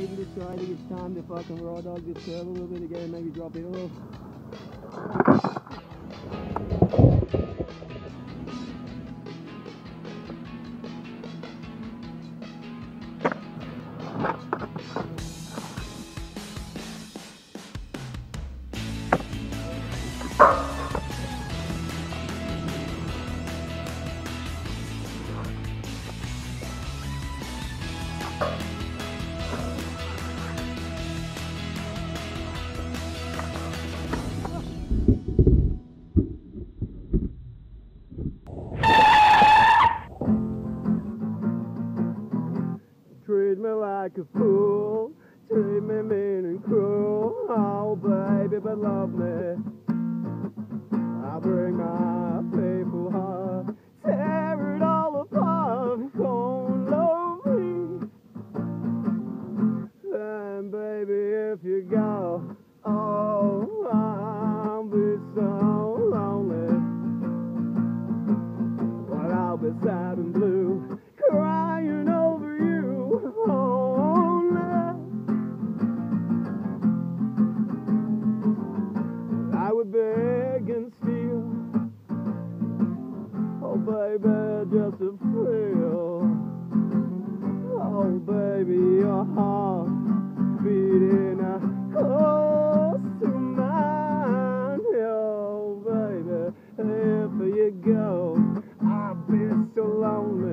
you can just try. I think it's time to fucking raw dog this curve a little bit again, maybe drop it off. Treat me like a fool, treat me mean and cruel. Oh baby, but love me. I bring my faithful heart, tear it all apart. Don't love me. And baby, if you go, oh, I'll be so lonely. But I'll be sad and blue, crying over you. Oh, no. I would beg and steal, oh baby, just to feel. Oh baby, your heart beating close to mine. Oh baby, if you go, I'll be so lonely.